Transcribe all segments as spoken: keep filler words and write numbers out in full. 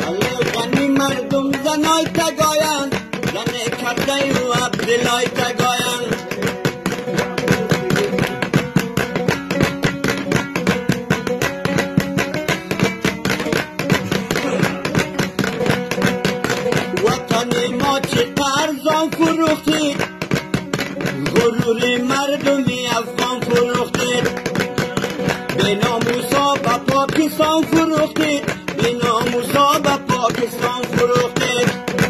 غنی مردم زنای تگاین زنه کرده و عبدالای تگاین وطن ما چه قرضان فروختید غرور مردمی افغان فروختید به ناموسا با پاکستان فروختید به ناموسا با پاکستان فروختید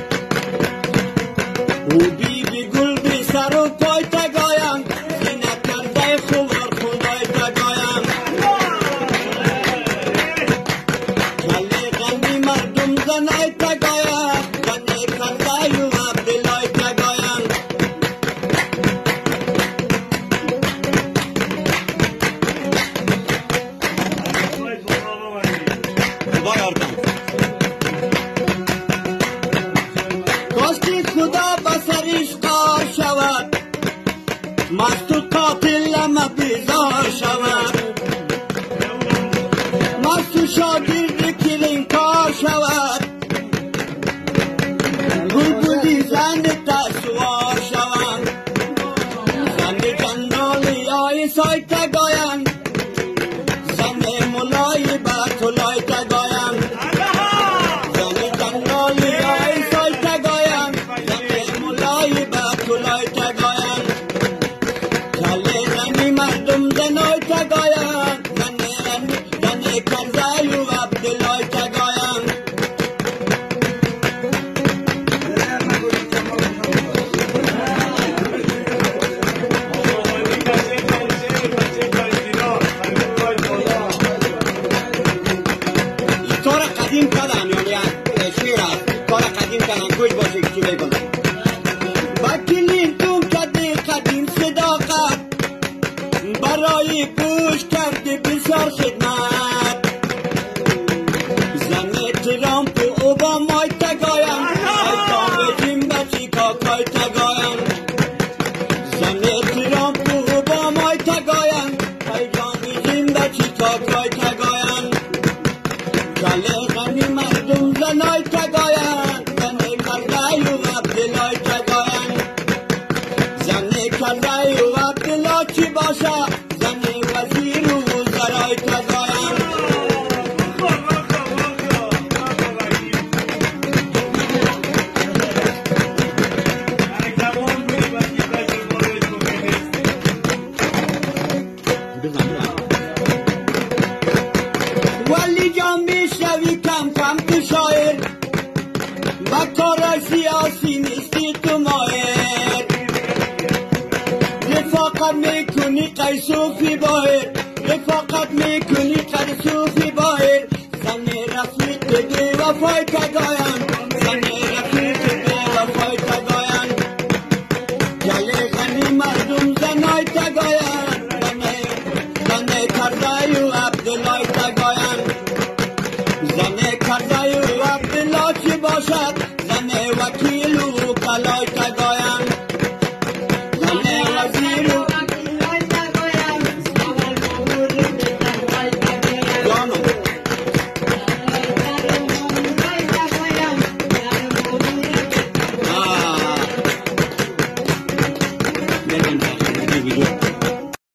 او بی بی گل بی سر و پای تگایم زینت کرده خوار خدای تگایم کلی غنی مردم زنای تگایم غنی کرده و عبدالای تگایم کاشکی خدا بسرش قار شود مست و قاتل اما بیزار شود مست و شاگرد کلین کار شود گلگلی زن تسوار شود زن جنرالی های سای تگاین زن ملای بطولای تگاین زن جنرالی های سای تگاین زن ملای بطولای تگاین کلی غنی مردم زنای تگاین زن کرزی و عبدالای تگاین کار قدیم کردن یعنی شیر است کار قدیم کردن کج باشه که چی بکنن با کلینتون کردی قدیم صداقت برای پوش کردی بسیار خدمت زن ترامپ و اوبامای تگایم ایتام جیم بچی کاکای تگایم زن ترامپ و اوبامای تگایم ایتام جیم بچی کاکای تگایم کلی غنی مردم زنای تگاین زنه کرده و عبدالای تگاین زنه کرده و عبدالای چی باشه زنه وزیر و وزرای تگاین ولی جان میشوی کم کم تو شاعر و کار سیاسی نیستی تو ماهر رفاقت میکنی قیصوفی باهر رفاقت میکنی قیصوفی باهر زن رفیق بی وفای تگاین زن رفیق بی وفای تگاین کلی غنی مردم زنای تگاین زن کرده و عبدالای تگاین